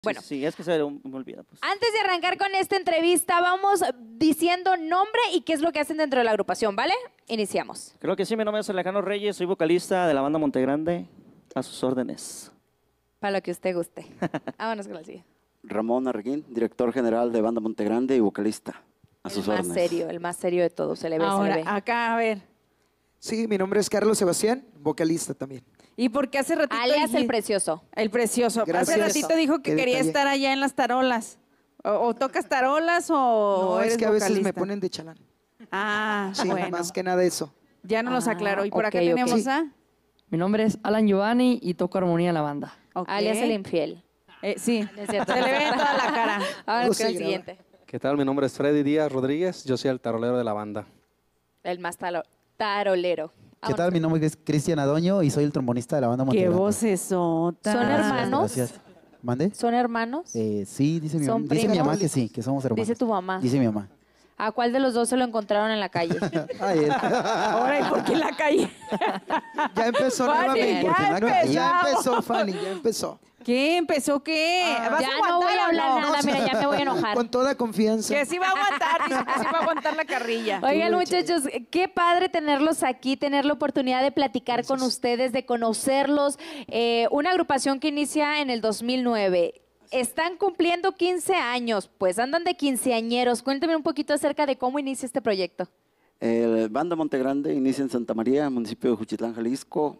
Bueno, sí, es que se me olvida. Pues. Antes de arrancar con esta entrevista, vamos diciendo nombre y qué es lo que hacen dentro de la agrupación, ¿vale? Iniciamos. Creo que sí, mi nombre es Alejandro Reyes, soy vocalista de la banda Montegrande, a sus órdenes. Para lo que usted guste. Vámonos con la siguiente. Ramón Arguín, director general de Banda Montegrande y vocalista, a sus órdenes. El más serio de todos, se le ve, Ahora, se le ve. acá, a ver. Sí, mi nombre es Carlos Sebastián, vocalista también. ¿Y por qué hace ratito? Alias el Precioso. El Precioso. Gracias. Hace ratito dijo que Qué quería detalle. estar allá en las tarolas. ¿O tocas tarolas o No, eres es que a veces vocalista? me ponen de chalán. Ah, Sí, bueno. más que nada eso. Ya nos aclaró. Y por acá ok, ok. tenemos Sí. a... Mi nombre es Alan Giovanni y toco armonía en la banda. Ok. Alias el infiel. Sí, No es cierto. se le ve toda la cara. Vámonos No con se el graba. siguiente. ¿Qué tal? Mi nombre es Freddy Díaz Rodríguez, yo soy el tarolero de la banda. El más tarolero. ¿Qué tal? Mi nombre es Cristian Adoño y soy el trombonista de la banda Qué Montegrande. vocesota. ¿Son hermanos? Gracias. ¿Mande? ¿Son hermanos? Sí, dice mi, ¿Son dice mi primos? mamá que sí, que somos hermanos. Dice tu mamá. Dice mi mamá. ¿A cuál de los dos se lo encontraron en la calle? Ay, él. Ahora, ¿y por qué en la calle? Ya empezó Fanny, nuevamente. ya Ya empezamos. empezó, Fanny, ya empezó. ¿Qué? ¿Empezó qué? ¿Vas Ya a no voy a aguantar o hablar no? nada, mira, ya me voy a enojar. Con toda confianza. Que sí va a aguantar, dice que sí va a aguantar la carrilla. Oigan, muchachos, qué padre tenerlos aquí, tener la oportunidad de platicar con ustedes, de conocerlos. Una agrupación que inicia en el 2009. Están cumpliendo 15 años, pues andan de quinceañeros. Cuéntame un poquito acerca de cómo inicia este proyecto. Banda Montegrande inicia en Santa María, municipio de Juchitlán, Jalisco.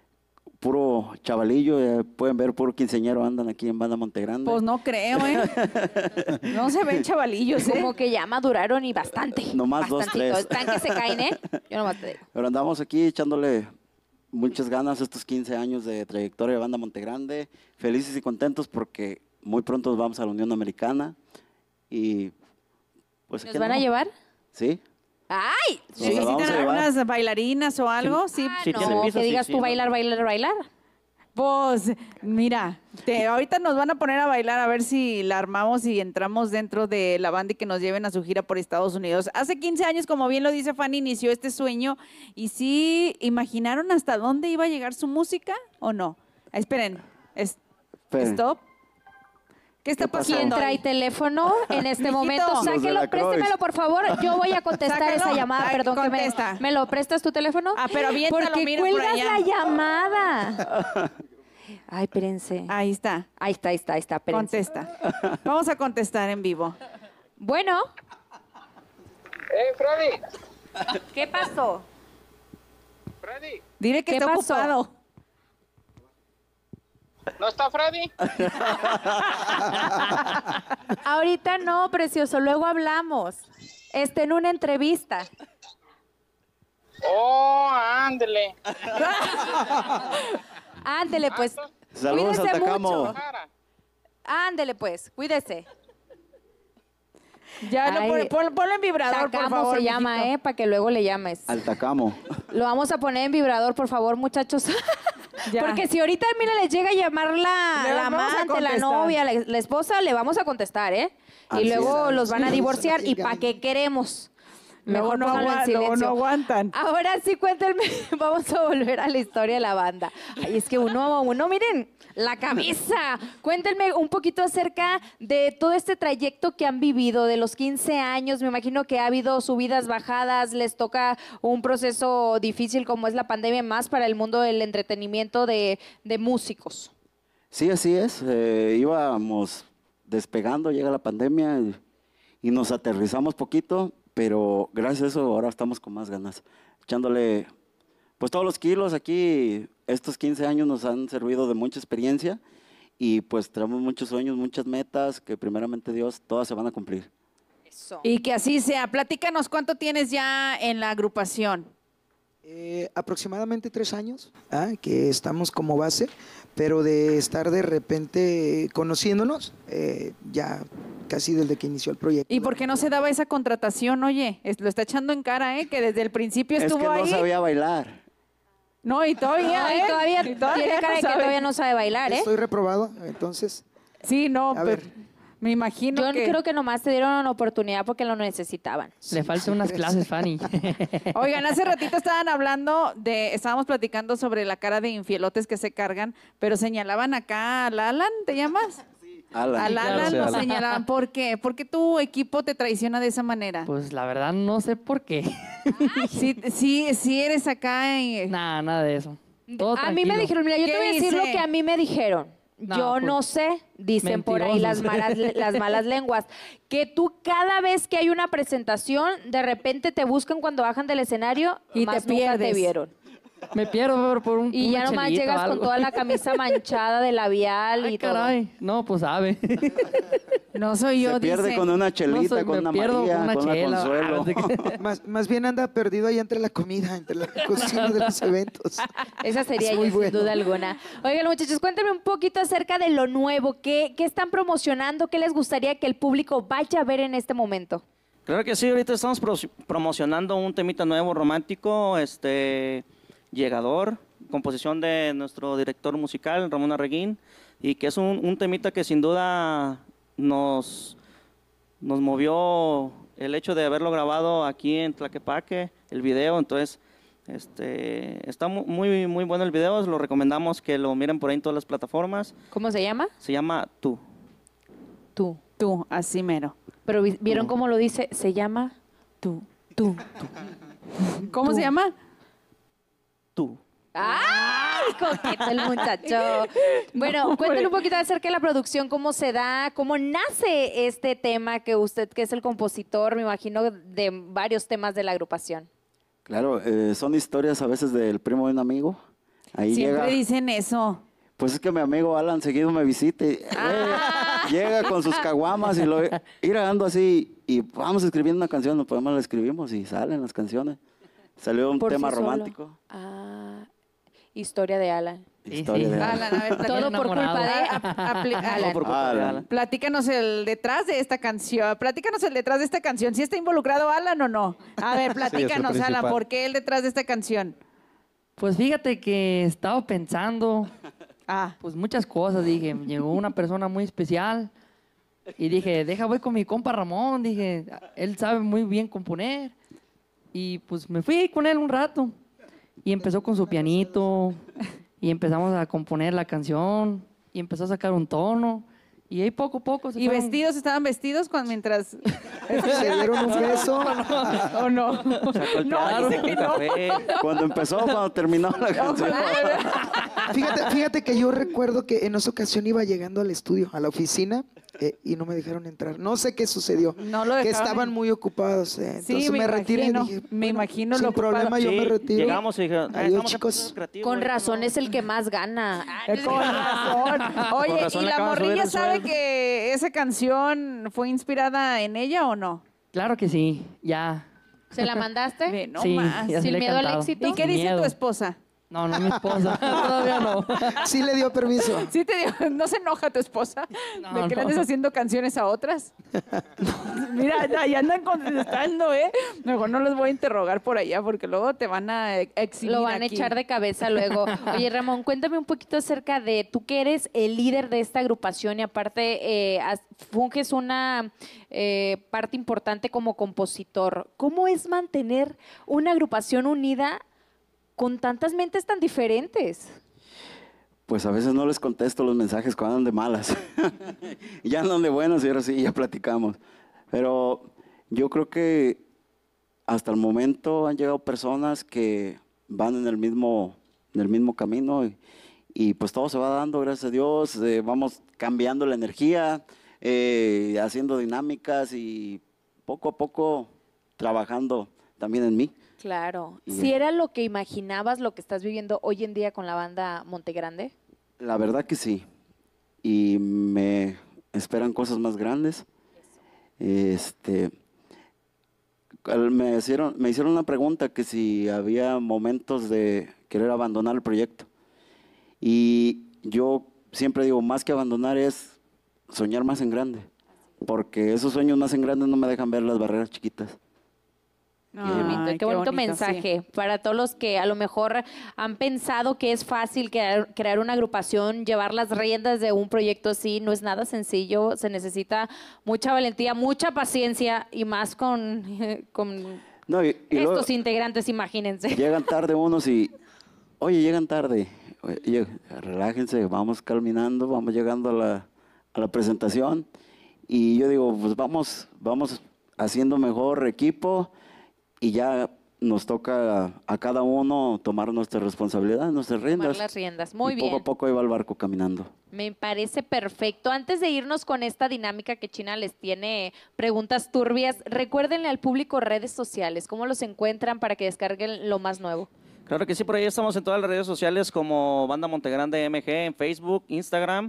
Puro chavalillo, pueden ver, puro quinceañero andan aquí en Banda Montegrande. Pues no creo, ¿eh? No se ven chavalillos, ¿eh? Como que ya maduraron y bastante. Nomás dos, Bastantito. tres. Están que se caen, ¿eh? Yo nomás te digo. Pero andamos aquí echándole muchas ganas estos 15 años de trayectoria de Banda Montegrande. Felices y contentos porque muy pronto nos vamos a la Unión Americana. Y pues ¿Nos aquí van a andamos. llevar? Sí. ¡Ay! Sí, vamos a ¿Necesitan llevar. algunas bailarinas o algo? Sí. Ah, Sí, no, tiene piso, que sí, digas sí, tú ¿no? bailar. Pues, mira, ahorita nos van a poner a bailar a ver si la armamos y entramos dentro de la banda y que nos lleven a su gira por Estados Unidos. Hace 15 años, como bien lo dice Fanny, inició este sueño. ¿Y sí imaginaron hasta dónde iba a llegar su música o no? Esperen. Esperen. Stop. ¿Qué está ¿Qué pasó? ¿Quién pasando? trae teléfono en este Mijito. momento? Los de Sáquelo, la Croix. préstemelo, por favor. Yo voy a contestar Sácalo. esa llamada. Ay, Perdón, contesta. ¿me lo prestas tu teléfono? Ah, pero aviéntalo, Porque mira por cuelgas allá. la llamada. Ay, espérense. Ahí está. Ahí está, espérense. Contesta. Vamos a contestar en vivo. Bueno, Freddy, ¿qué pasó? Freddy, Dile que ¿Qué está pasó? ocupado. ¿no está Freddy? Ahorita no, precioso, luego hablamos. En una entrevista. Oh, ándele. Ándele, pues. Saludos al Cuídese Tacamo. mucho. Ándele, pues, cuídese. Ya, Ay, ponlo en vibrador, por Tacamo favor. se llama, mijito. para que luego le llames. Al Tacamo. Lo vamos a poner en vibrador, por favor, muchachos. Ya. Porque si ahorita, mira, les llega a llamar Le la vamos a amante, la contestar. novia, la esposa, le vamos a contestar, ¿eh? Y Así luego es. los van a Sí, divorciar. sí, ¿Y para qué queremos? Luego Mejor no pónganlo en luego silencio. no aguantan. Ahora sí, cuéntenme. Vamos a volver a la historia de la banda. Ay, es que uno, miren, la cabeza. Cuéntenme un poquito acerca de todo este trayecto que han vivido, de los 15 años. Me imagino que ha habido subidas, bajadas, les toca un proceso difícil como es la pandemia, más para el mundo del entretenimiento de músicos. Sí, así es. Íbamos despegando, llega la pandemia y nos aterrizamos poquito, pero gracias a eso ahora estamos con más ganas. Echándole, pues todos los kilos aquí, estos 15 años nos han servido de mucha experiencia y pues tenemos muchos sueños, muchas metas que primeramente Dios, todas se van a cumplir. Eso. Y que así sea. Platícanos cuánto tienes ya en la agrupación. Aproximadamente 3 años que estamos como base, pero de estar de repente conociéndonos ya casi desde que inició el proyecto. ¿Y por qué no se daba esa contratación? Oye, lo está echando en cara, ¿eh? Que desde el principio Es estuvo que no ahí. sabía bailar. No, y todavía, Ay, ¿eh? todavía Y tiene cara de que sabe. todavía no sabe bailar, ¿eh? Estoy reprobado, entonces, Sí, no, A pero ver. me imagino Yo que... creo que nomás te dieron una oportunidad porque lo necesitaban. Le faltan unas clases, Fanny. Oigan, hace ratito estábamos platicando sobre la cara de infielotes que se cargan, pero señalaban acá al Alan, ¿te llamas? Alan. Al Alan Sí, lo Alan. señalaban. ¿Por qué? ¿Por qué tu equipo te traiciona de esa manera? Pues la verdad no sé por qué. Sí eres acá en... Nada de eso. Todo A mí me tranquilo. dijeron, mira, yo ¿Qué te voy a decir dice? lo que a mí me dijeron. No, Yo pues, no sé, dicen por ahí mentirosos. las malas lenguas, que tú cada vez que hay una presentación, de repente te buscan cuando bajan del escenario Y más te nunca te pierdes. vieron. Me pierdo por un Y una ya nomás chelita o llegas con algo. toda la camisa manchada de labial Ay, y todo. caray. No, pues sabe. No soy yo, Se pierde dice. con una chelita, No, con me una pierdo María, con una con una chela. Consuelo. Más bien anda perdido ahí entre la comida, entre la cocina de los eventos. Esa sería Es yo, muy sin bueno. duda alguna. Oigan, muchachos, cuéntenme un poquito acerca de lo nuevo. ¿Qué están promocionando? ¿Qué les gustaría que el público vaya a ver en este momento? Claro que sí, ahorita estamos promocionando un temita nuevo, romántico, llegador, composición de nuestro director musical, Ramón Arreguín, y que es un temita que sin duda nos movió el hecho de haberlo grabado aquí en Tlaquepaque, el video. Entonces está muy bueno el video, lo recomendamos que lo miren por ahí en todas las plataformas. ¿Cómo se llama? Se llama Tú. Tú. Tú, así mero. Pero ¿vieron cómo lo dice? Se llama Tú. Tú. ¿Cómo se llama? Tú. ¡Ay, coqueto el muchacho! Bueno, cuéntanos un poquito acerca de la producción, cómo se da, cómo nace este tema que usted, que es el compositor, me imagino, de varios temas de la agrupación. Claro, son historias a veces del primo de un amigo. Ahí Siempre llega, dicen eso. pues es que mi amigo Alan seguido me visite. Llega con sus caguamas y lo ir ando así y vamos escribiendo una canción, nos podemos la escribimos y salen las canciones. Salió un Por tema sí solo. romántico. Ah, historia de Alan. Sí, Historia sí. de Alan. Alan, a ver, Todo por culpa enamorado. de Alan. Todo por culpa de Alan. Alan. Platícanos el detrás de esta canción. Platícanos el detrás de esta canción. ¿Sí está involucrado Alan o no? A ver, platícanos, Alan, principal. ¿por qué el detrás de esta canción? Pues fíjate que estaba pensando, Ah, pues muchas cosas. Dije, llegó una persona muy especial y dije, voy con mi compa Ramón. Dije, él sabe muy bien componer. Y pues me fui con él un rato y empezó con su pianito y empezamos a componer la canción y empezó a sacar un tono y ahí poco a poco se ¿y fueron- vestidos? ¿Estaban vestidos mientras...? Se dieron un beso. ¿O no? Sacó el No, piano, dice que el no. café. Cuando empezó, cuando terminó la canción. Fíjate que yo recuerdo que en esa ocasión iba llegando al estudio, a la oficina, y no me dejaron entrar. No sé qué sucedió. No lo que dejaron. estaban muy ocupados. Sí, Entonces me me retiré y imagino, dije, me bueno, imagino sin lo ocupado. problema, yo Sí, me retiro. llegamos y dijeron, Adiós, estamos en chicos. proceso creativo, Con ahorita razón no". es el que más gana. Con razón. Oye, Con razón ¿y le la acaban de subir morrilla el sabe sueldo. que esa canción fue inspirada en ella o no? Claro que sí, ya. ¿Se la mandaste? Ve, no sí, más. ya se Sin le he miedo al cantado. éxito. ¿Y qué Sin dice miedo. tu esposa? No, no mi esposa. Todavía no. Sí le dio permiso. Sí te digo, ¿no se enoja tu esposa No, de que le no. andes haciendo canciones a otras? Mira, ya andan contestando, ¿eh? Mejor no los voy a interrogar por allá porque luego te van a exhibir Lo van a aquí. echar de cabeza luego. Oye, Ramón, cuéntame un poquito acerca de tú que eres el líder de esta agrupación y aparte funges una parte importante como compositor. ¿Cómo es mantener una agrupación unida con tantas mentes tan diferentes? Pues a veces no les contesto los mensajes cuando andan de malas. Ya andan de buenos y ahora sí, ya platicamos. Pero yo creo que hasta el momento han llegado personas que van en el mismo camino y pues todo se va dando, gracias a Dios. Vamos cambiando la energía, haciendo dinámicas y poco a poco trabajando también en mí. Claro. Y- ¿Si era lo que imaginabas, lo que estás viviendo hoy en día con la banda Montegrande? La verdad que sí. Y me esperan cosas más grandes. Me hicieron una pregunta que si había momentos de querer abandonar el proyecto. Y yo siempre digo, más que abandonar es soñar más en grande. Porque esos sueños más en grande no me dejan ver las barreras chiquitas. Ay, Qué bonito sí. mensaje para todos los que a lo mejor han pensado que es fácil crear una agrupación, llevar las riendas de un proyecto así, no es nada sencillo, se necesita mucha valentía, mucha paciencia y más con No, y luego estos integrantes, imagínense. llegan tarde unos y, oye, llegan tarde. Oye, relájense, vamos caminando, vamos llegando a la presentación. Y yo digo, pues vamos haciendo mejor equipo y ya nos toca a cada uno tomar nuestra responsabilidad, nuestras riendas. Tomar las riendas. Muy y bien. Poco a poco iba el barco caminando. Me parece perfecto. Antes de irnos con esta dinámica que China les tiene preguntas turbias, recuérdenle al público redes sociales, cómo los encuentran para que descarguen lo más nuevo. Claro que sí, por ahí estamos en todas las redes sociales como Banda Montegrande MG, en Facebook, Instagram,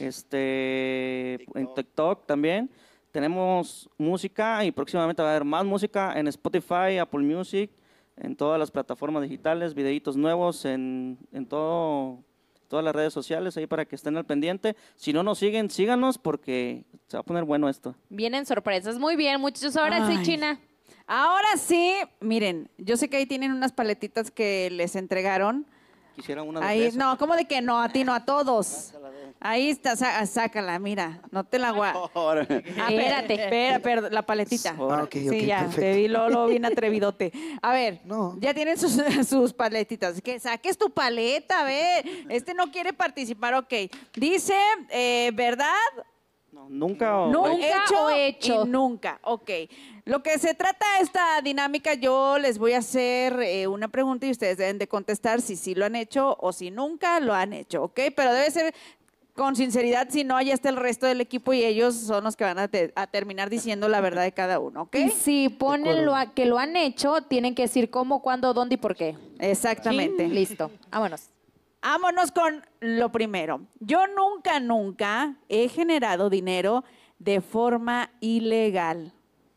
en TikTok también. Tenemos música y próximamente va a haber más música en Spotify, Apple Music, en todas las plataformas digitales, videitos nuevos en todas las redes sociales ahí para que estén al pendiente. Si no nos siguen, síganos porque se va a poner bueno esto. Vienen sorpresas. Muy bien, muchachos. Ahora sí, Ay. China. Ahora sí, miren, yo sé que ahí tienen unas paletitas que les entregaron. Quisiera una de Ahí, fresa. no, ¿cómo de que no? A ti no, a todos. Ahí está, sácala, mira, no te la guardo. Espérate. Espera, la paletita. Ah, ok, Sí, ok, ya, perfecto. te vi Lolo bien atrevidote. A ver, No. ya tienen sus paletitas. Que saques tu paleta, a ver. Este no quiere participar, ok. Dice, ¿verdad? No, nunca o- No, Nunca o hecho. y nunca, ok. Lo que se trata esta dinámica, yo les voy a hacer una pregunta y ustedes deben de contestar si sí lo han hecho o si nunca lo han hecho, ¿ok? Pero debe ser con sinceridad, si no, ya está el resto del equipo y ellos son los que van a terminar diciendo la verdad de cada uno, ¿ok? Y si ponen que lo han hecho, tienen que decir cómo, cuándo, dónde y por qué. Exactamente. Listo. Vámonos. Vámonos con lo primero. Yo nunca he generado dinero de forma ilegal.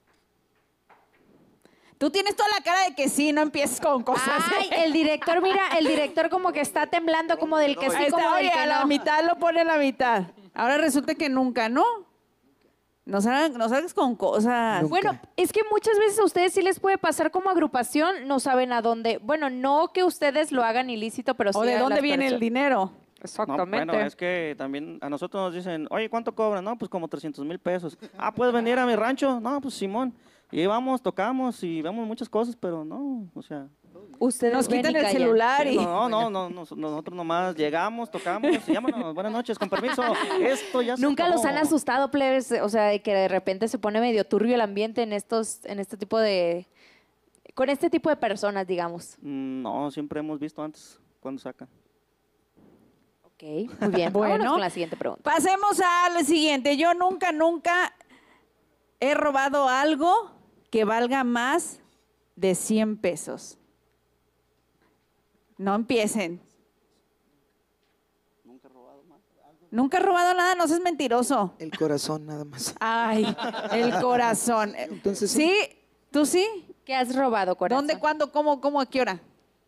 Tú tienes toda la cara de que sí, no empieces con cosas. Ay, el director, mira, el director como que está temblando como del que sí, Ahí como está, del oye, que a la no. mitad lo pone a la mitad. Ahora resulta que nunca, ¿no? No salgas con cosas. Bueno, es que muchas veces a ustedes sí les puede pasar como agrupación, no saben a dónde. Bueno, no que ustedes lo hagan ilícito, pero sí ¿O de a dónde las viene el personas. dinero? No, Exactamente. bueno, es que también a nosotros nos dicen, oye, ¿cuánto cobran? No, pues como 300,000 pesos. Ah, ¿puedes venir a mi rancho? No, pues Simón. Y ahí vamos, tocamos y vemos muchas cosas, pero no, o sea... Ustedes Nos ven quitan y el callan. celular y... No, nosotros nomás llegamos, tocamos y vámonos, buenas noches, con permiso. Esto ya se Nunca los han acabó. asustado, plebes, o sea, de que de repente se pone medio turbio el ambiente en este tipo de, con este tipo de personas, digamos. No, siempre hemos visto antes cuando sacan. Ok, muy bien. Bueno. Vámonos con la siguiente pregunta. Pasemos al siguiente. Yo nunca he robado algo que valga más de 100 pesos. No empiecen. Nunca he robado nada, no seas mentiroso. El corazón nada más. Ay, el corazón. Entonces, ¿Sí? ¿Tú sí? ¿Qué has robado, corazón? ¿Dónde, cuándo, cómo, a qué hora?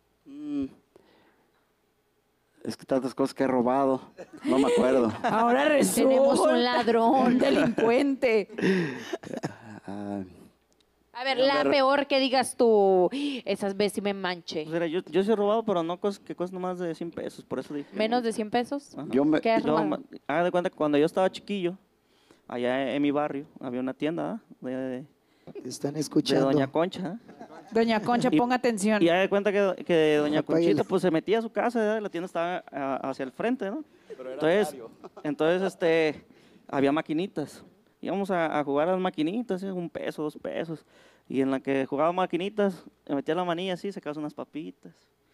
Es que tantas cosas que he robado, no me acuerdo. Ahora resulta. Tenemos un ladrón. Un delincuente. Ah, A ver, la peor que digas tú, esas veces sí me manche. Pues, mira, yo sí he robado, pero no cosas que cuestan más de 100 pesos, por eso dije. ¿Menos de 100 pesos? Ajá. yo me, ¿Qué has robado? Haga de cuenta que cuando yo estaba chiquillo, allá en mi barrio, había una tienda te están de escuchando. Doña Concha. Doña Concha, Y- ponga atención. Y haga de cuenta que Doña Apáguele. Conchita pues se metía a su casa, ¿verdad? La tienda estaba hacia el frente, ¿no? Entonces, había maquinitas. Íbamos a jugar a las maquinitas, 1 peso, 2 pesos. Y en la que jugaba maquinitas, me metía la manilla así, sacabas unas papitas.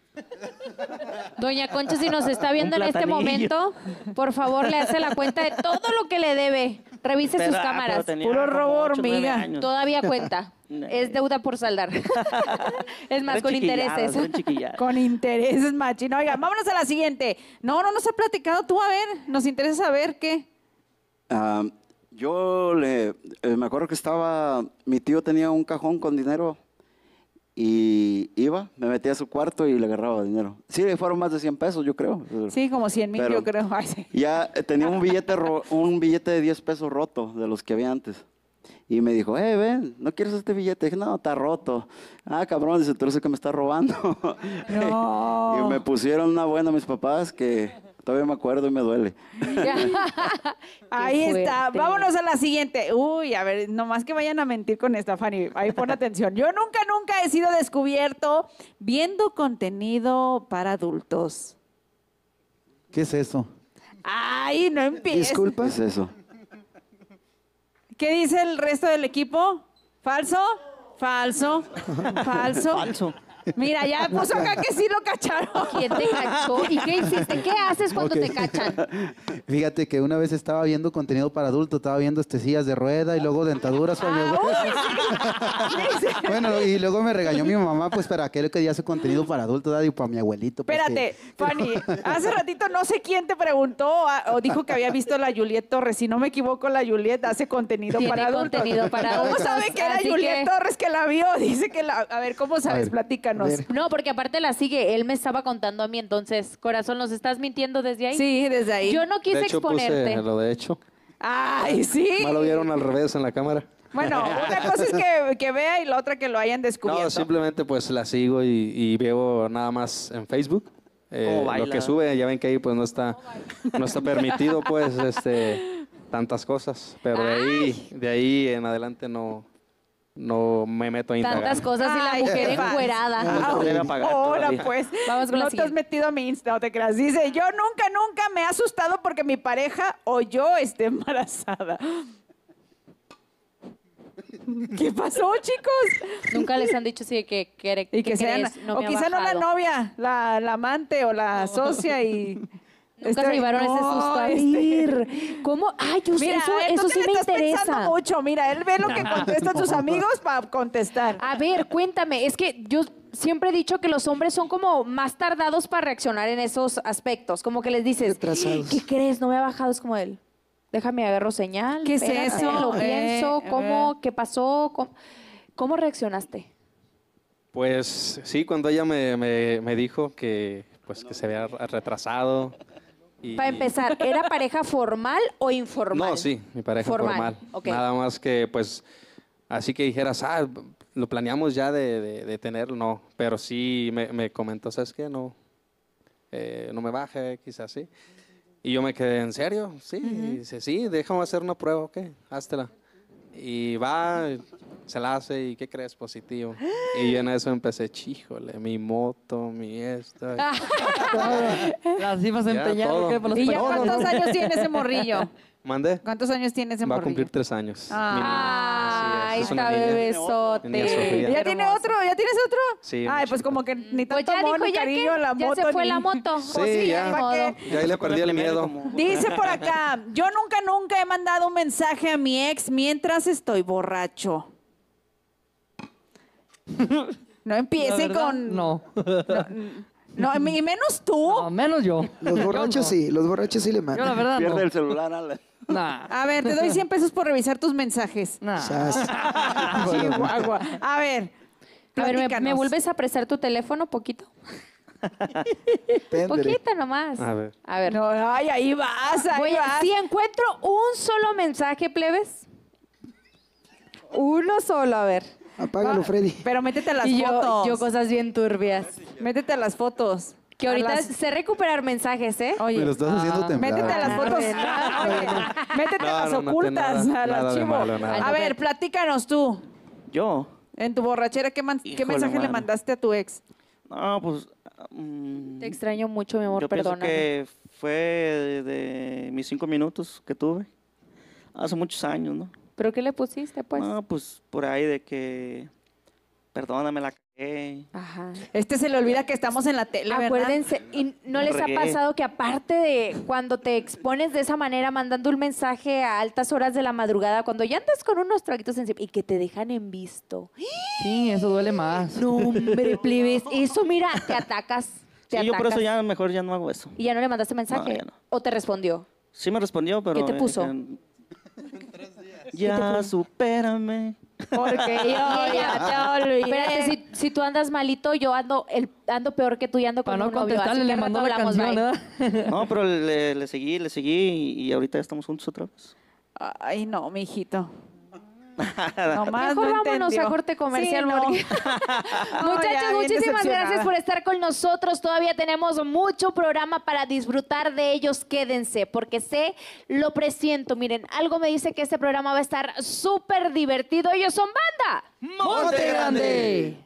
Doña Concha, si nos está viendo Un en este platanillo. momento, por favor, le hace la cuenta de todo lo que le debe. Revise sus Pero cámaras. tenía Puro como robo 8, 9 hormiga. años. Todavía cuenta. Es deuda por saldar. Es más, Eran con chiquilladas, intereses. eran chiquilladas. Con intereses, machín. Oiga, vámonos a la siguiente. No nos ha platicado tú, a ver, nos interesa saber qué. yo me acuerdo que mi tío tenía un cajón con dinero y me metía a su cuarto y le agarraba dinero. Sí, fueron más de 100 pesos, yo creo. Sí, como 100,000, Pero- yo creo. Ay, sí. Ya tenía un billete de 10 pesos roto, de los que había antes. Y me dijo, ven, ¿no quieres este billete? Dije, no, está roto. Ah, cabrón, dice, tú eres el que me está robando. No. Y me pusieron una buena mis papás que todavía me acuerdo y me duele. Ahí Qué está. fuerte. Vámonos a la siguiente. Uy, a ver, nomás que vayan a mentir con esta, Fanny. Ahí pon atención. Yo nunca he sido descubierto viendo contenido para adultos. ¿Qué es eso? Ay, no empieces. Disculpa. ¿Qué es eso? ¿Qué dice el resto del equipo? ¿Falso? Falso. Falso. Falso. Mira, ya puso acá que sí lo cacharon. ¿Quién te cachó? ¿Y qué hiciste? ¿Qué haces cuando Ok. te cachan? Fíjate que una vez estaba viendo contenido para adultos, estaba viendo sillas de rueda y luego dentaduras para mi abuelo. Bueno, y luego me regañó mi mamá, pues para que él quería su contenido para adultos, ¿verdad? Y para mi abuelito. pues, Espérate, Fanny, hace ratito no sé quién te preguntó o dijo que había visto la Juliet Torres. Si no me equivoco, la Juliet hace contenido Tiene para adultos. contenido para ¿Cómo adultos, sabe que era así Juliet que- Torres que la vio? Dice que la... A ver, ¿cómo sabes? ver, Platícanos. No, porque aparte la sigue. Él me estaba contando a mí, entonces, corazón, ¿nos estás mintiendo desde ahí? Sí, desde ahí. Yo no quise De hecho, exponerte. puse lo de hecho. Ay, sí. Más lo vieron al revés en la cámara. Bueno, una cosa es que vea y la otra que lo hayan descubierto. No, simplemente pues la sigo y veo nada más en Facebook. Lo baila. que sube, ya ven que ahí pues no está permitido pues tantas cosas. Pero de ahí en adelante no me meto a indagar. Tantas cosas y la Ay, mujer qué fácil. encuerada. No te debe apagar Ahora todavía. pues, Vamos con la no te has siguiente. metido a mi Insta, no te creas. Dice, yo nunca me he asustado porque mi pareja o yo esté embarazada. ¿Qué pasó, chicos? Nunca les han dicho así de que, Y que sean, crees? No o me ha quizá no la bajado. novia, la amante o la socia y... Nunca se llevaron ese susto. A ver, ¿cómo? Ay, yo sé, Mira, eso, a ver, tú eso que sí le me estás pensando interesa. mucho. Mira, él ve lo que contestan tus amigos para contestar. A ver, cuéntame, es que yo siempre he dicho que los hombres son como más tardados para reaccionar en esos aspectos. Como que les dices, Retrasados. ¿qué crees? No me ha bajado. Es como él, déjame agarro señal. ¿Qué es espérate, eso? Lo pienso, ¿cómo? ¿Qué pasó? ¿Cómo reaccionaste? Pues sí, cuando ella me dijo que pues que se había retrasado. Para empezar, ¿era pareja formal o informal? No, sí, mi pareja formal. ok. Nada más que, pues, así que dijeras, lo planeamos ya de tenerlo, no. Pero sí me comentó, ¿sabes qué? No me baje, quizás sí. Y yo me quedé, ¿en serio? Sí. Y dice, sí, déjame hacer una prueba, ok, háztela. Y va, se la hace, ¿y qué crees? Positivo. Y yo en eso empecé, chíjole, mi moto, mi esto. Las ibas a Ya, empeñar. todo. ¿qué? Por los ¿Y ya pelos. cuántos años tiene ese morrillo? ¿Mandé? ¿Cuántos años tiene ese Va a morrillo? cumplir 3 años. Ay, Así es, es una está niña. bebesote. Niña Sofía. ¿Ya tiene otro? ¿Ya tienes otro? Sí, Ay, mucho. pues como que ni Pues tanto ya amor dijo, ni ya cariño a la que ya moto. se fue ni- la moto. Sí, Pues sí, ya. ni modo. Ya ahí le perdí el miedo. Dice por acá, yo nunca he mandado un mensaje a mi ex mientras estoy borracho. No La empiecen verdad, con... No. No, y menos tú. No, menos yo. Los borrachos sí, los borrachos sí le Yo la mandan. verdad Pierde no. el celular, Ale. Nah, A ver, te doy 100 pesos por revisar tus mensajes. nah. Sas. Chihuahua. A ver, A ver, ¿me platícanos. vuelves a prestar tu teléfono poquito? Péndele. Poquito nomás. A ver. A ver. No, ay, ahí vas, ahí vas. Si encuentro un solo mensaje, plebes. Uno solo, a ver. Apágalo, Freddy. Pero métete a las Y fotos. yo cosas bien turbias. Métete a las fotos. Que A ahorita las- sé recuperar mensajes, ¿eh? Oye, Me lo estás haciendo temblar. métete a las Ah, fotos. bueno. Métete a las No, no, ocultas, nada, al nada de archivo. malo, nada. A ver, platícanos tú. Yo, En tu borrachera, ¿qué Híjole, mensaje le mano. mandaste a tu ex? no, pues... Te extraño mucho, mi amor, yo pienso perdóname. que fue de mis 5 minutos que tuve. Hace muchos años, ¿no? ¿Pero qué le pusiste, pues? No, pues por ahí de que... Perdóname, la cagué. Ajá. Se le olvida que estamos en la tele, ¿verdad? Acuérdense, ¿y no les ha Regué. pasado que aparte de cuando te expones de esa manera, mandando un mensaje a altas horas de la madrugada, cuando ya andas con unos traguitos encima y que te dejan en visto? Sí, eso duele más. No, hombre, plebes. Eso, mira, te atacas. Te Sí, yo por eso atacas. ya mejor ya no hago eso. ¿Y ya no le mandaste mensaje? No, ya no. ¿O te respondió? Sí me respondió, pero... ¿Qué te puso? Ya, supérame. Porque yo ya te olvidé. Espérate, si tú andas malito, yo ando peor que tú y ando con Para no un novio. contestarle, así que le al mandó rato la hablamos, canción, bye. ¿verdad? No, pero le seguí y ahorita ya estamos juntos otra vez. Ay, no, mijito. Nomás Mejor no vámonos entendió. a corte comercial. Sí, no. porque- No, Muchachos, ya, bien muchísimas decepcionada. gracias por estar con nosotros. Todavía tenemos mucho programa para disfrutar de ellos. Quédense, porque lo presiento. Miren, algo me dice que este programa va a estar súper divertido. Ellos son Banda. ¡Monte Grande!